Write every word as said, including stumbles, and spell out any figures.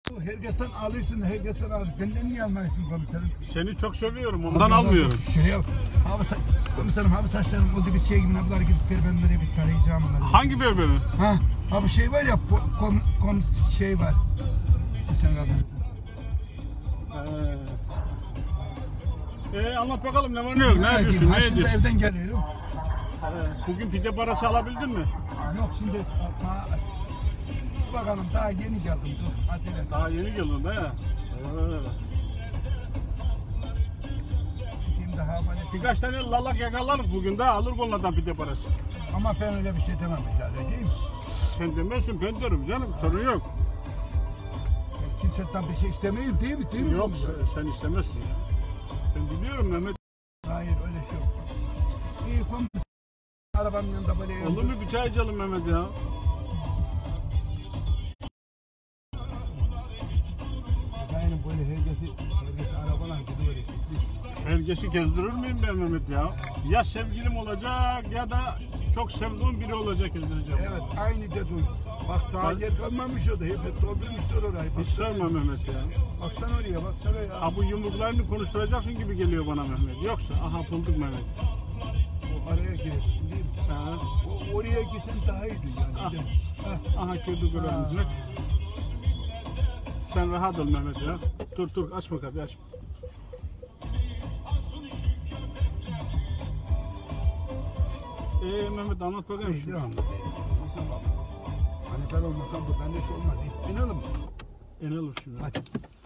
Herkesten alıyorsun, herkesten alıyorsun. Benden niye almıyorsun komiserim? Seni çok seviyorum, ondan almıyorum. Şey yap. Abi sa komiserim, abi saçlarım oldu bir şey gibi. Ne kadar gidip berberlere bir tarayacağım bunları. Hangi berberi? Ha, abi şey var ya, kom, kom şey var. Sen abi. Ee, ee, anlat bakalım ne var ne yok, ne yapıyorsun, ne şimdi ediyorsun? evden geliyorum. Ee, bugün pide parası alabildin mi? Yok şimdi, ta, bakalım daha yeni geldim, dur acele. Daha yeni geldin de ya. Daha böyle... Birkaç tane lalak yakalarız bugün de alır onlardan pide parası. Ama ben öyle bir şey demem zaten, değil mi? Sen demezsin, ben derim canım, sorun yok. Kimseden bir şey istemeyiz değil mi? Değil mi? Yok, sen, sen istemezsin ya. Ben biliyorum Mehmet. Hayır, öyle şey yok. İyi komiser. Arabanın yanında böyle... Olur mu bir çay içelim Mehmet ya? Yani böyle herkesi, herkesi arabalar gidiyor. Herkesi gezdirir miyim ben Mehmet ya? Ya sevgilim olacak ya da çok sevdiğim biri olacak gezdireceğim. Evet, aynı dedin. Bak sağa yer kalmamış o da, hep doldurmuştur orayı. Hiç sevmem Mehmet ya. Baksana oraya, baksana ya. Ha bu yumruklarını konuşturacaksın gibi geliyor bana Mehmet. Yoksa aha bulduk Mehmet. O araya girersin değil mi? Ha. O, oraya gitsin daha iyiydi yani. Ah. Aha girdik oraya Mehmet. Sen rahat ol Mehmet ya. Dur dur açma kapıyı açma. Eee Mehmet anlat bakayım Hey, şimdi. devam. Hani ben olmasam bu bende şey olmaz. İnelim mi? İnelim şimdi. Hadi.